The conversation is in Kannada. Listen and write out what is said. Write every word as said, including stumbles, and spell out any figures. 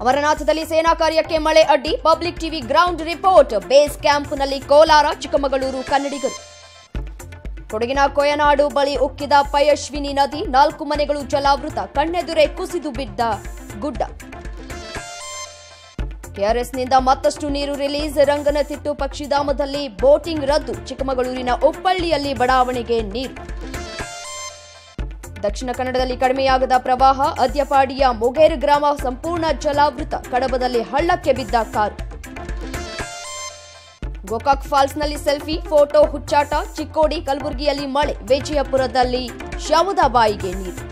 ಅಮರನಾಥದಲ್ಲಿ ಸೇನಾ ಕಾರ್ಯಕ್ಕೆ ಮಳೆ ಅಡ್ಡಿ public TV ground report base ಕ್ಯಾಂಪ್ನಲ್ಲಿ ಕೋಲಾರ ಚಿಕ್ಕಮಗಳೂರು ಕನ್ನಡಿಗರು. ಕೊಡಗಿನ ಕೊಯನಾಡು ಬಳಿ ಉಕ್ಕಿದ ಪಯಶ್ವಿನಿ ನದಿ ನಾಲ್ಕು ಮನೆಗಳು ಜಲಾವೃತ ಕಣ್ಣೆದುರೇ ಕುಸಿದು ಬಿದ್ದ ಗುಡ್ಡ. ಕೆಆರ್ಎಸ್ನಿಂದ ಮತ್ತಷ್ಟು ನೀರು ರಿಲೀಸ್ ರಂಗನತಿಟ್ಟು ಪಕ್ಷಿಧಾಮದಲ್ಲಿ ಬೋಟಿಂಗ್ ರದ್ದು ಚಿಕ್ಕಮಗಳೂರಿನ ಉಪ್ಪಳ್ಳಿಯಲ್ಲಿ ಬಡಾವಣೆಗೆ ನೀರು. ದಕ್ಷಿಣ ಕನ್ನಡದಲ್ಲಿ ಕಡಿಮೆಯಾಗದ ಪ್ರವಾಹ ಅದ್ಯಪಾಡಿಯ ಮೊಗೇರು ಗ್ರಾಮ ಸಂಪೂರ್ಣ ಜಲಾವೃತ ಕಡಬದಲ್ಲಿ ಹಳ್ಳಕ್ಕೆ ಬಿದ್ದ ಕಾರು. ಗೋಕಾಕ್ ಫಾಲ್ಸ್ನಲ್ಲಿ ಸೆಲ್ಫಿ ಫೋಟೋ ಹುಚ್ಚಾಟ ಚಿಕ್ಕೋಡಿ ಕಲಬುರಗಿಯಲ್ಲಿ ಮಳೆ ವಿಜಯಪುರದಲ್ಲಿ ಶಾಮುದಾಬಾಯಿಗೆ ನೀರು.